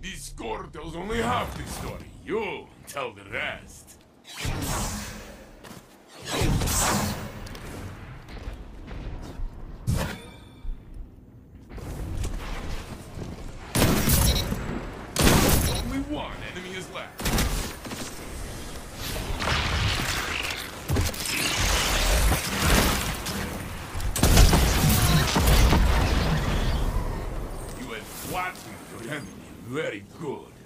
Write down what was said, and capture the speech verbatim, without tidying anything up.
This score tells only half the story. You tell the rest. Only one enemy is left. You had flattened your enemy. Very good.